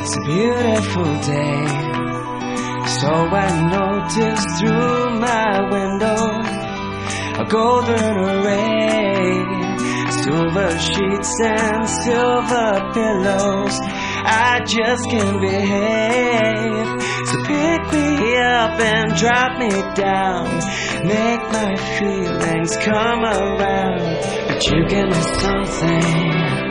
It's a beautiful day, so I notice through my window a golden array, silver sheets and silver pillows. I just can't behave, so pick me up and drop me down, make my feelings come around. But you give me something